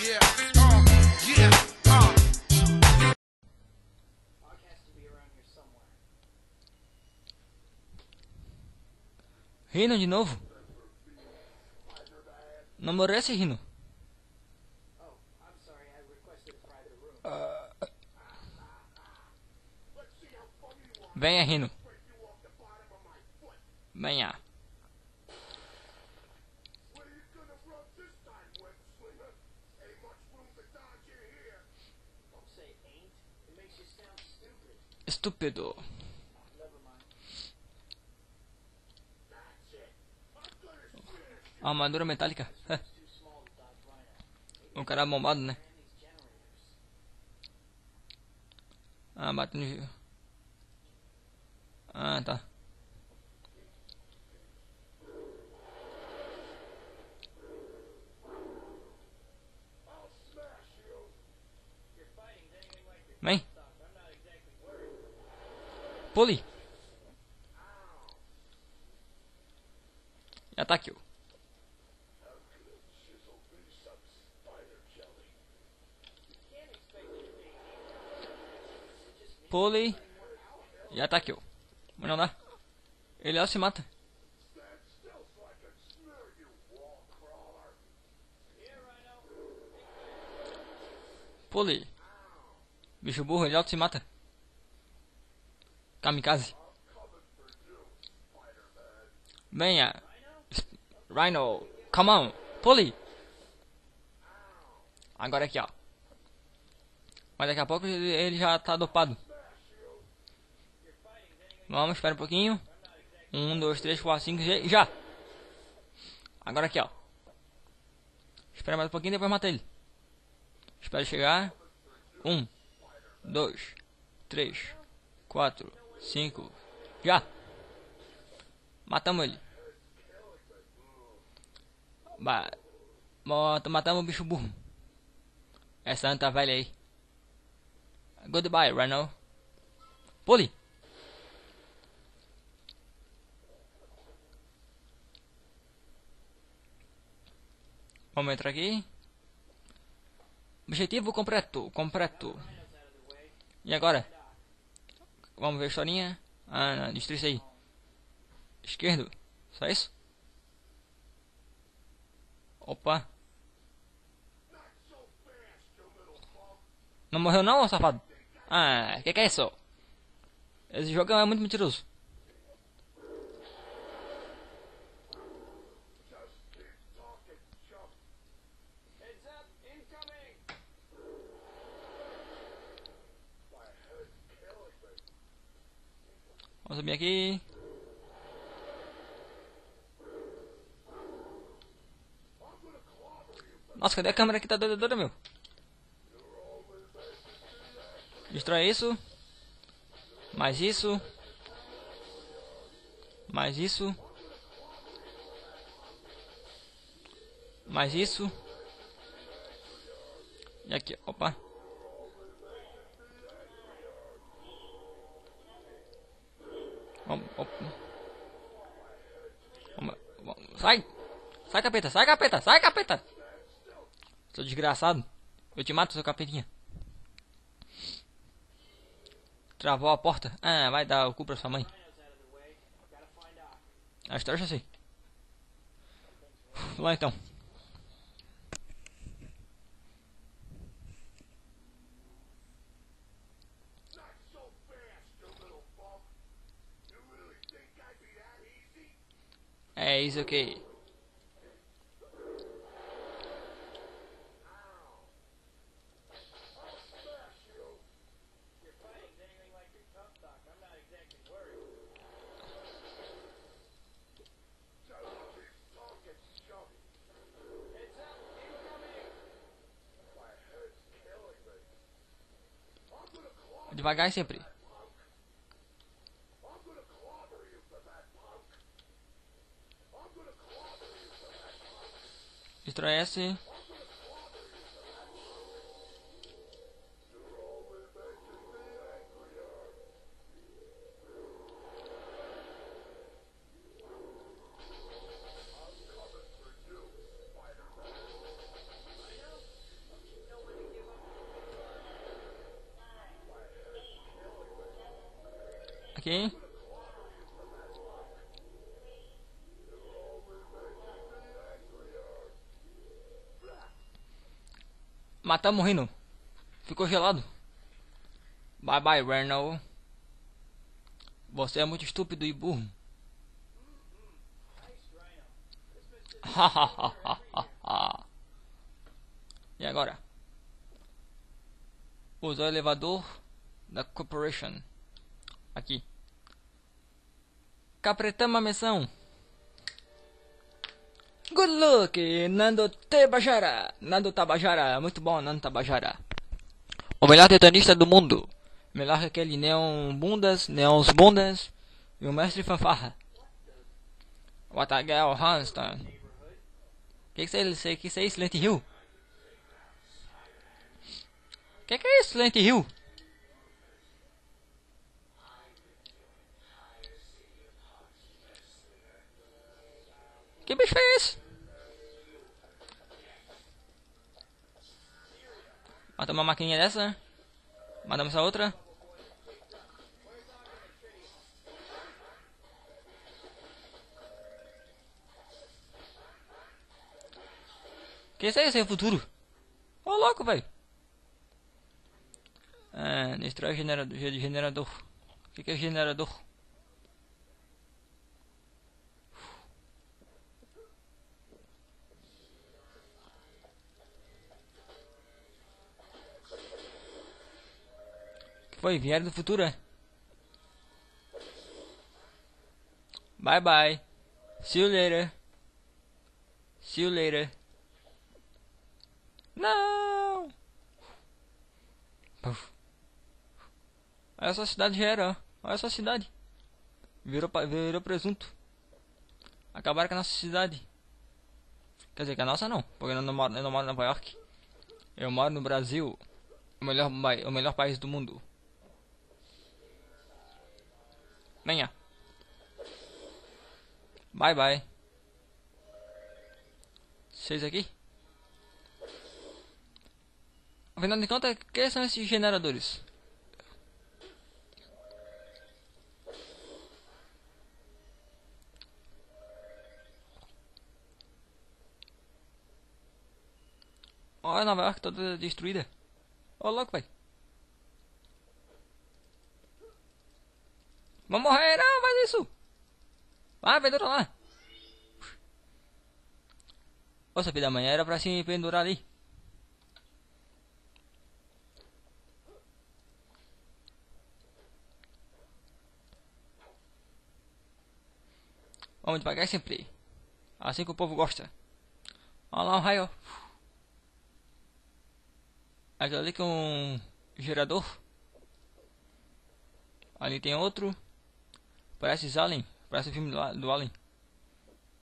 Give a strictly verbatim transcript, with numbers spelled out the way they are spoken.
Yeah, uh, yeah, uh. Rino de novo? Namorou esse Rino? Uh, venha, Rino. Venha. Estúpido. Armadura metálica. Um cara bombado, né? Ah, batendo. Ah, tá. Vem. Pule. E ataque-o. Pule. E ataque-o. Mas não dá. Ele ó se mata. Pule. Bicho burro, ele auto se mata. Kamikaze. Venha. Rhino. Come on. Pule. Agora aqui, ó. Mas daqui a pouco ele já tá dopado. Vamos, espera um pouquinho. Um, dois, três, quatro, cinco, já. Agora aqui, ó. Espera mais um pouquinho, depois mata ele. Espera chegar. Um, dois, três, quatro, cinco. Já. Matamos ele. Ba Matamos o bicho burro. Essa anta velha aí. Goodbye, Rhino. Pule. Vamos entrar aqui. Objetivo completo, completo. E agora? Vamos ver a historinha. Ah, não, destrui isso aí. Esquerdo. Só isso? Opa. Não morreu não, safado? Ah, que que é isso? Esse jogo é muito mentiroso. Vamos subir aqui. Nossa, cadê a câmera que tá doida, doida, meu? Destrói isso. Mais isso. Mais isso. Mais isso. E aqui, opa. Vamos, opa. Vamos, vamos. Sai! Sai, capeta! Sai, capeta! Sai, capeta! Seu desgraçado. Eu te mato, seu capetinha. Travou a porta. Ah, vai dar o cu pra sua mãe. A história já sei. Vamos lá então. É isso aqui. Devagar sempre. Destrói esse. Aqui. Matamos o Rhino. Ficou gelado. Bye bye, Rhino. Você é muito estúpido e burro. E agora? Usa o elevador da Corporation. Aqui. Capretamos a missão. Good luck, Nando Tabajara. Nando Tabajara. Muito bom, Nando Tabajara. O melhor detonista do mundo. Melhor que aquele Neon Bundas, Neons Bundas e o Mestre Fanfarra. What a girl, Hanston. Que que é isso? Que que é isso, Silent Hill? Que que é isso, Silent Hill? Que bicho é esse? Matamos uma maquininha dessa, né? Matamos essa outra. Que isso aí, esse é o futuro? Ô, louco, velho. É, destrói generador, generador. O que, que é generador? Que foi? Vieram do futuro, é? Bye bye. See you later. See you later. Não. Puf. Olha só, a cidade já era, ó. Olha só a cidade. Virou, virou presunto. Acabaram com a nossa cidade. Quer dizer, que a nossa não. Porque eu não moro, eu não moro em Nova York. Eu moro no Brasil. O melhor, o melhor país do mundo. Venha. Bye bye. Vocês aqui? Afinal de contas, o que são esses generadores? Olha, Nova York toda destruída. Ô, louco, velho. Vamos morrer, não, faz isso. Vai, pendura lá. Nossa, filho da manhã era pra se pendurar ali. Vamos devagar sempre. Assim que o povo gosta. Olha lá um raio. Aqui ali que é um gerador. Ali tem outro. Parece Alien. Parece o filme do Alien.